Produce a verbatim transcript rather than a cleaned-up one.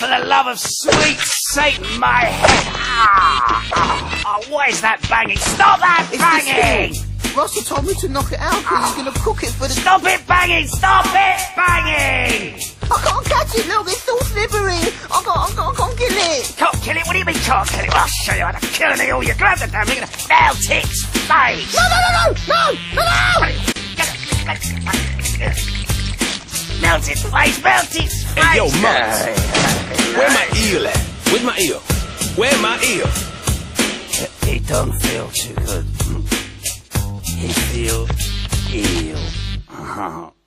for the love of sweet Satan, my head! Ah, ah, ah, what is that banging? Stop that It's banging! Russell told me to knock it out because he's going to cook it for the... Stop it banging! Stop it banging! I can't catch it, look, it's so slippery. I can't, I can't, I can't kill it. Can't kill it? What do you mean can't kill it? I'll show you how to kill an eel. You grab the damn thing and melt its face! No, no, no, no, no, no, no! Melt its face! Melt its face! Hey, yo, Mums, where my eel at? Where's my eel? Where my eel? He don't feel too good. He feel ill. Uh-huh.